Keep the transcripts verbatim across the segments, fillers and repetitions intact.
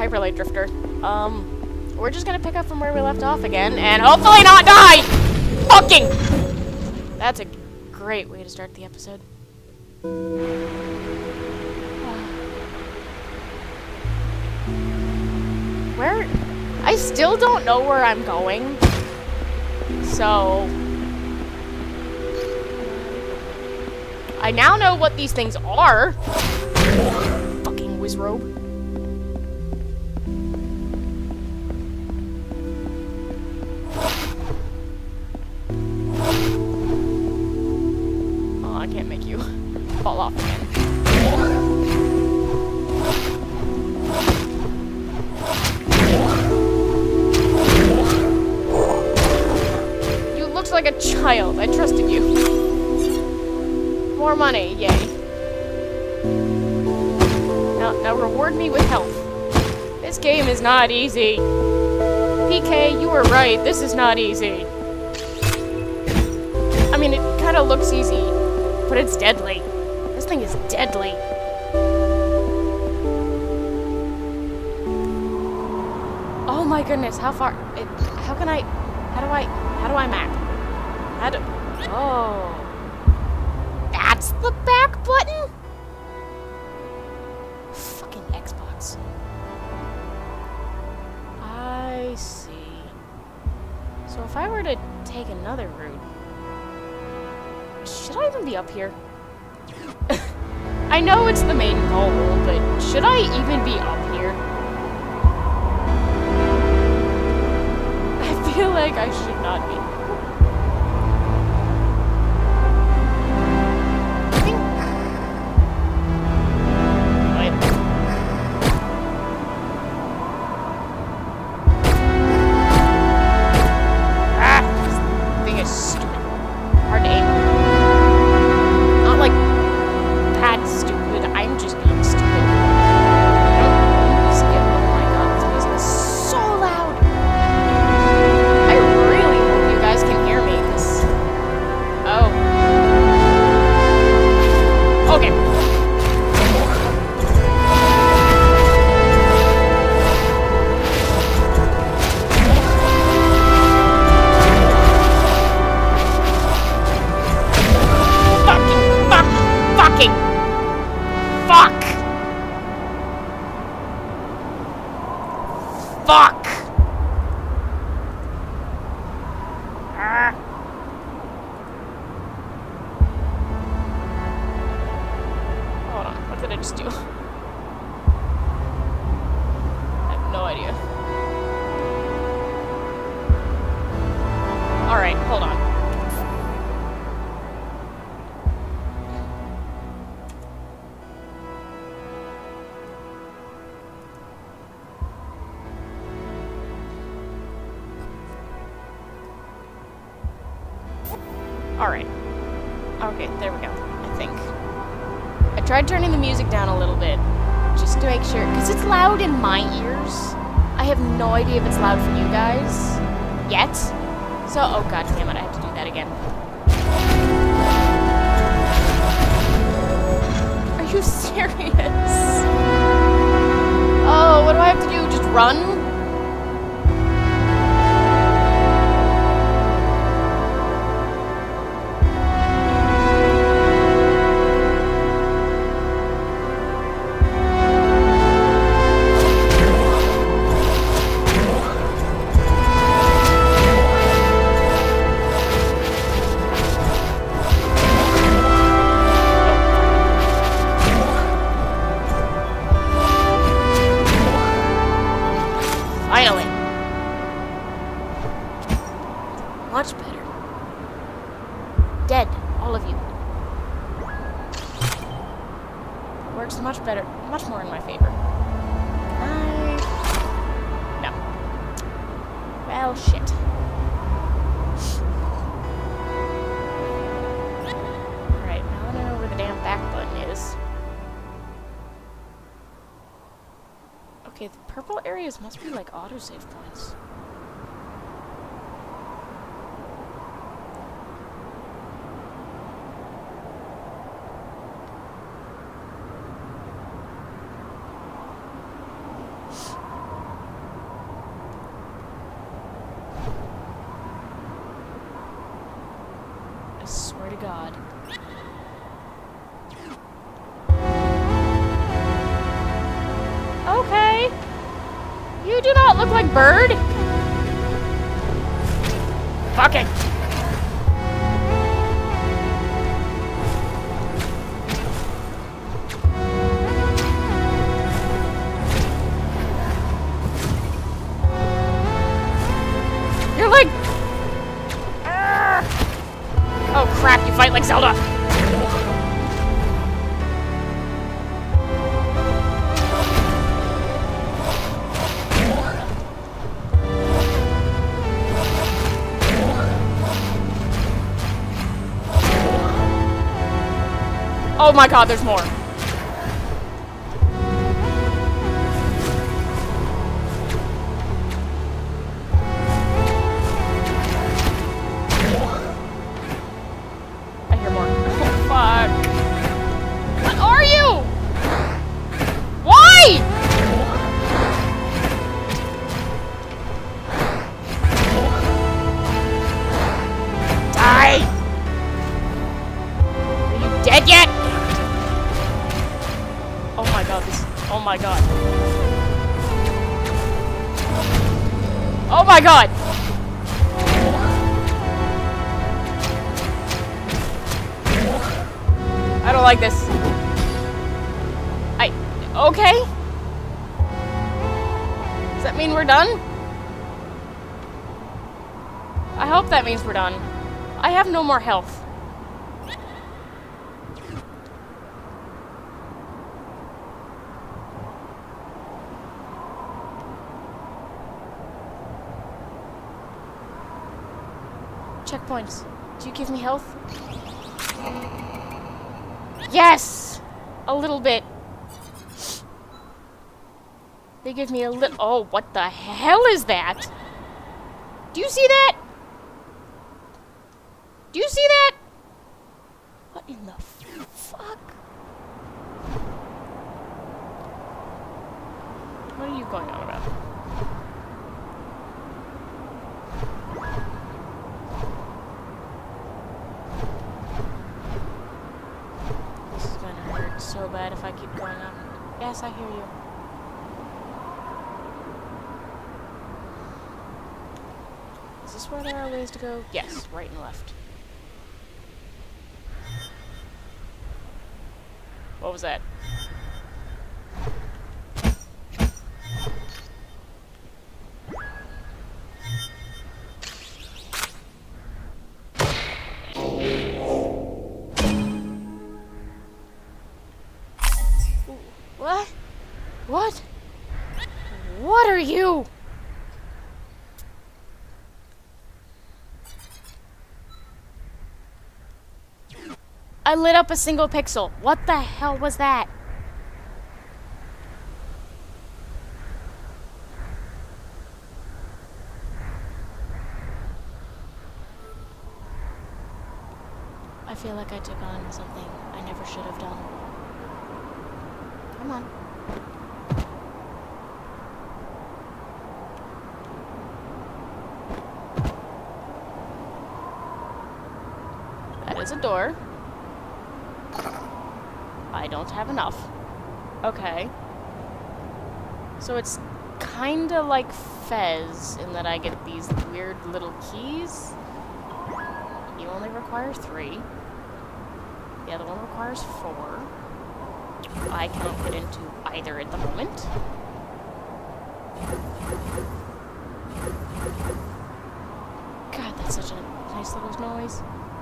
Hyperlight Drifter. Um, we're just gonna pick up from where we left off again, and hopefully not die! Fucking! That's a great way to start the episode. Where? I still don't know where I'm going. So... I now know what these things are. Fucking Wizrobe. Oh, I can't make you fall off again. You looked like a child. I trusted you. More money, yay. Now, now reward me with health. This game is not easy. P K, you were right. This is not easy. I mean, it kind of looks easy, but it's deadly. This thing is deadly. Oh my goodness, how far? It, how can I? How do I? How do I map? How do? Oh. That's the back button? Fucking Xbox. I see. So if I were to take another route, should I even be up here? I know it's the main goal, but should I even be up here? I feel like I should not be. Fuck! Ah. Hold on, what did I just do? I have no idea. Alright, hold on. Alright. Okay, there we go, I think. I tried turning the music down a little bit, just to make sure, because it's loud in my ears. I have no idea if it's loud for you guys, yet. So, oh god damn it, I have to do that again. Are you serious? Oh, what do I have to do, just run? Finally! Much better. Dead, all of you. Works much better, much more in my favor. I... No. Well, shit. Alright, now I know where the damn back button is. Okay, the purple areas must be like autosave points. God. Okay. You do not look like Bird. Fucking. You're like... Arrgh. Oh crap, you fight like Zelda. Oh my god, there's more. I hear more. Oh, fuck. What are you? Why? Die! Are you dead yet? Oh my god, this... Oh my god. Oh my god! I don't like this. I... Okay? Does that mean we're done? I hope that means we're done. I have no more health. Checkpoints. Do you give me health? Yes! A little bit. They give me a little... Oh, what the hell is that? Do you see that? Do you see that? What in the fuck? What are you going on about? So bad if I keep going up. Yes, I hear you. Is this where there are ways to go? Yes, right and left. What was that? What? What? What are you? I lit up a single pixel. What the hell was that? I feel like I took on something I never should have done. Come on. That is a door. I don't have enough. Okay. So it's kinda like Fez in that I get these weird little keys. You only require three. The other one requires four. I cannot get into either at the moment. God, that's such a nice little noise.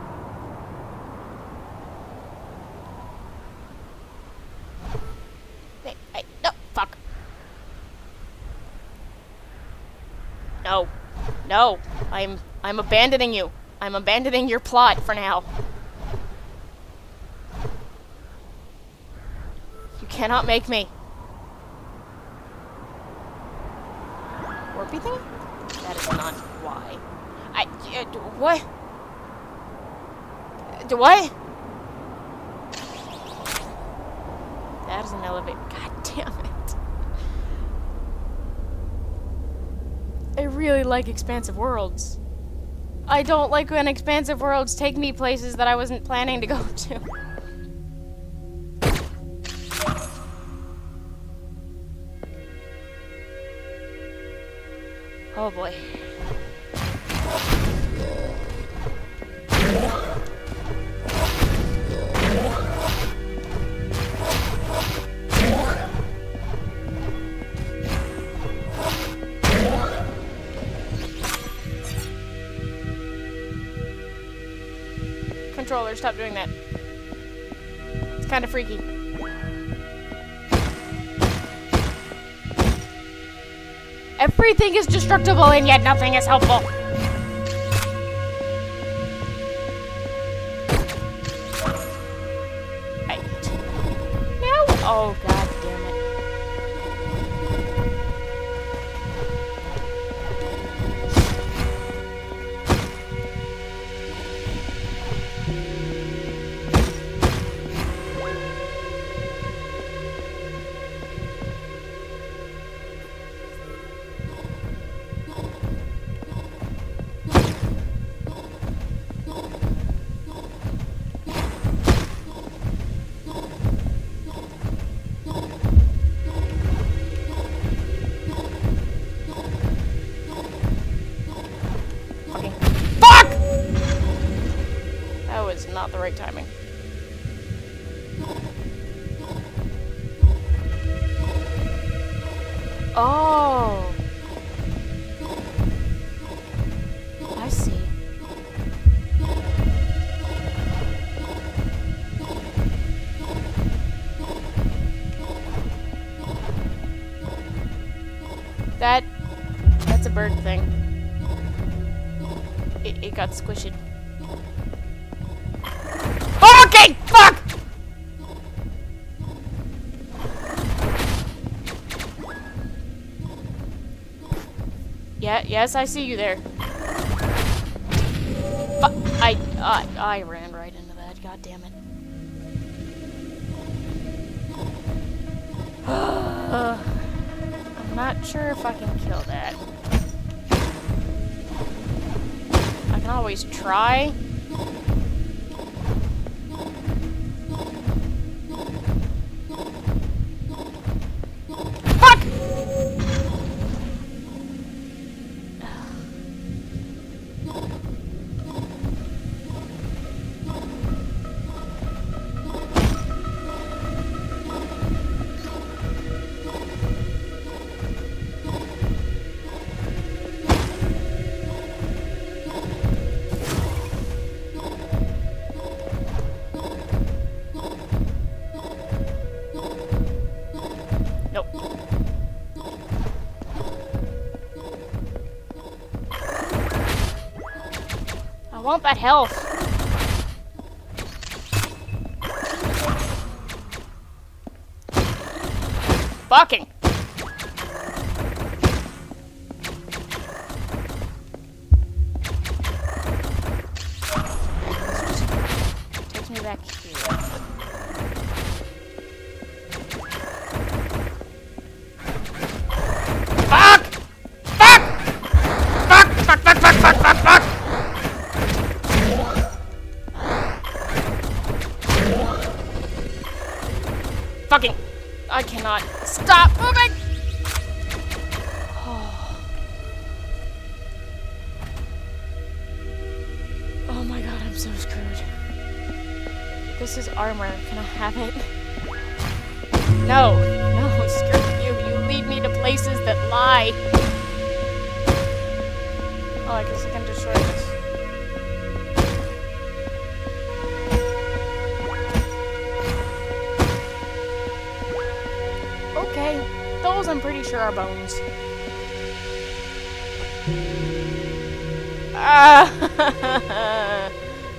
Hey, hey, no, fuck. No, no, I'm, I'm abandoning you. I'm abandoning your plot for now. You cannot make me. Warpy thing? That is not why. I, uh, what? Do what? That is an elevator. God damn it. I really like expansive worlds. I don't like when expansive worlds take me places that I wasn't planning to go to. Oh boy. Controller, stop doing that. It's kind of freaky. Everything is destructible and yet nothing is helpful. Right. No. Oh, god damn it. Not the right timing. Oh. I see. That, that's a bird thing. It, it got squished. Okay, fuck! Yeah, yes, I see you there. Fuck, I, uh, I ran right into that, god damn it. I'm not sure if I can kill that. I can always try. I want that health. Fucking. Takes me back here. Fuck! Fuck! Fuck! Fuck! Fuck! Fuck! Fuck! Fuck! Fuck! Fucking, I cannot stop moving. Oh. Oh my god, I'm so screwed. This is armor. Can I have it? No, no, screw you. You lead me to places that lie. Oh, I guess I can destroy this. Okay, those I'm pretty sure are bones. Ah!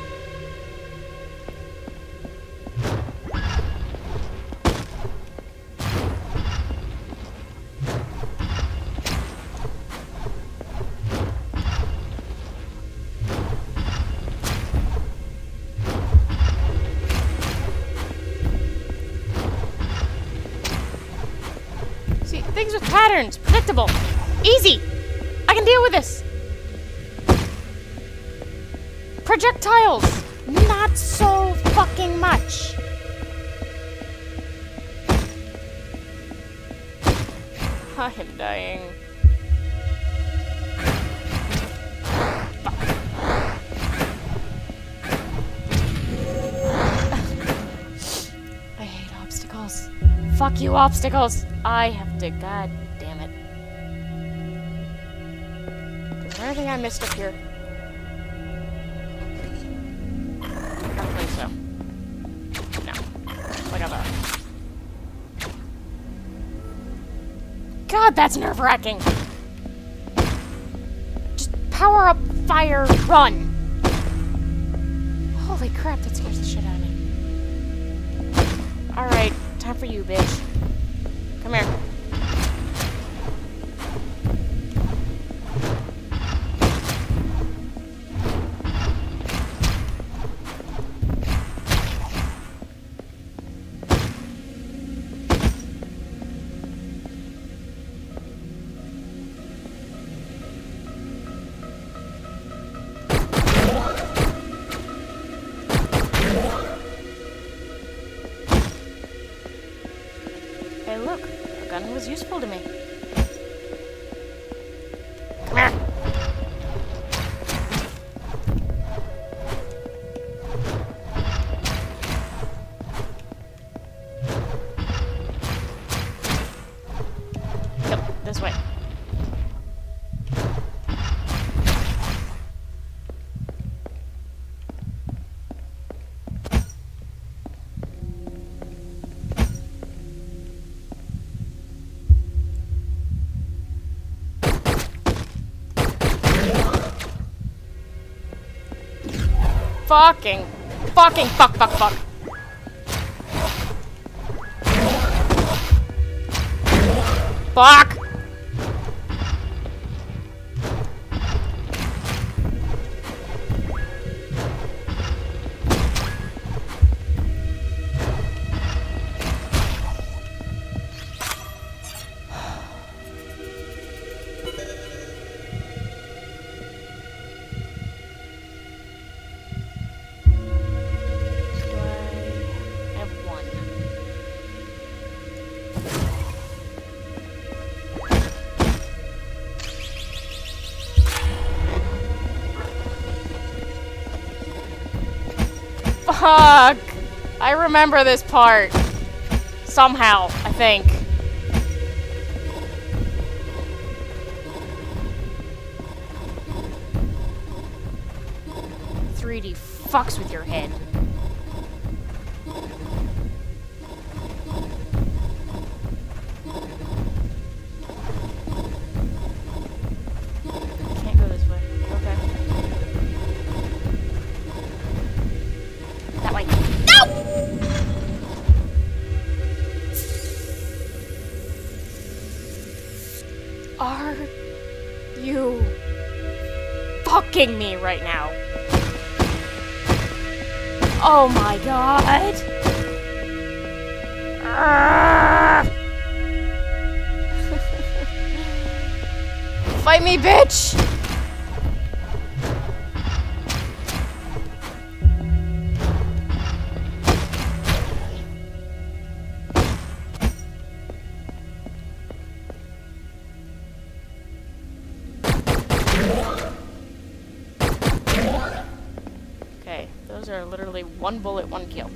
See, things with patterns, predictable, easy. I can deal with this. projectiles! Not so fucking much. I am dying. I hate obstacles. Fuck you, obstacles! I have to, god damn it. Is there anything I missed up here? I don't think so. No. Look at that. God, that's nerve-wracking! Just power up, fire, run! Holy crap, that scares the shit out of me. Alright, time for you, bitch. Come here. Hey, look, a gun was useful to me. Come here. Yep, this way. Fucking, fucking, fuck, fuck, fuck. Fuck! Fuck! I remember this part. Somehow, I think. three D fucks with your head. Can't go this way. Okay. That way. No! Are you fucking me right now? Oh my god! Fight me, bitch! Okay, those are literally one bullet, one kill.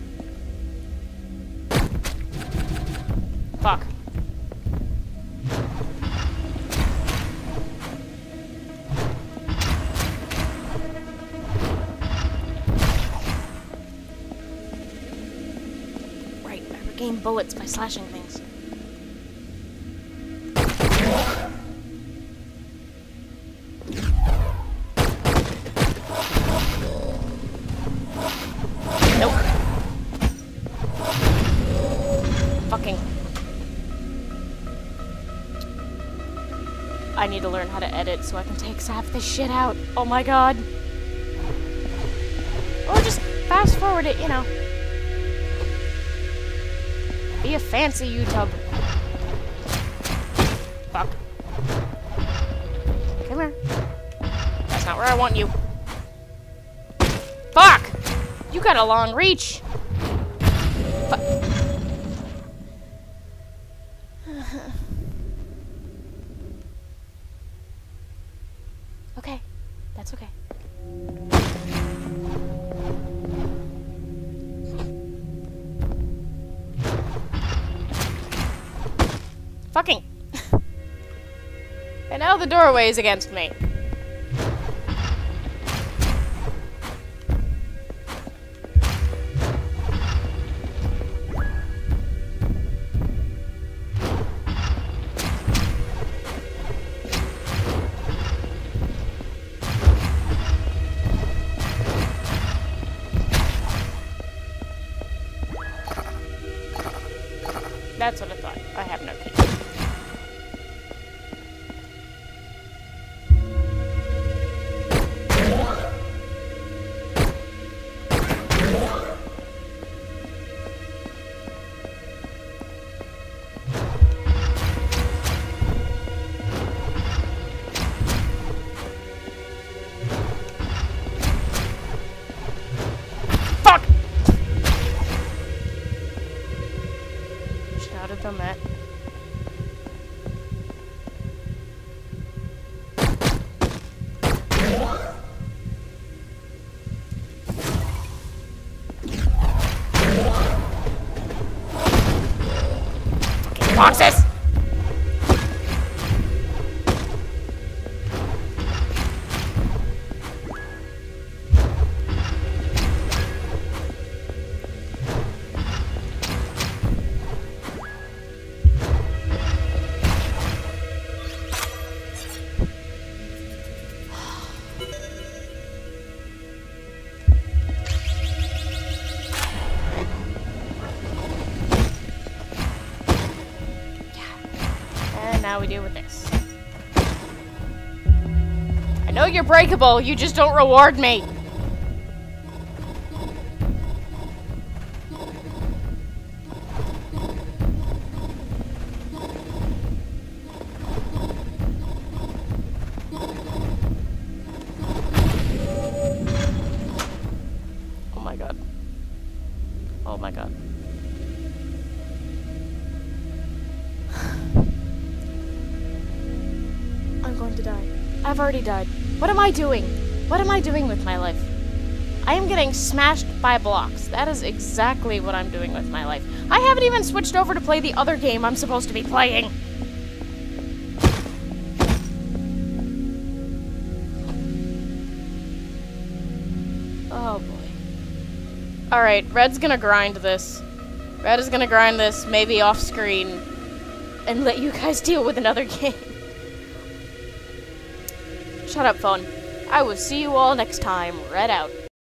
Fuck. Right, I regain bullets by slashing things. Nope. Fucking. I need to learn how to edit so I can take half this shit out. Oh my god. Or just fast forward it, you know. Be a fancy YouTube. Fuck. Come here. That's not where I want you. Fuck! You got a long reach. Fuck. Okay. That's okay. Fucking. And now the doorway is against me. That's what I thought. I have no key. Fuck! Should not have done that. Boxes! Now we deal with this. I know you're breakable, you just don't reward me. Oh my god. Oh my god. I'm going to die. I've already died. What am I doing? What am I doing with my life? I am getting smashed by blocks. That is exactly what I'm doing with my life. I haven't even switched over to play the other game I'm supposed to be playing. Oh boy. Alright, Red's gonna grind this. Red is gonna grind this, maybe off screen, and let you guys deal with another game. Shut up, phone. I will see you all next time. Red out.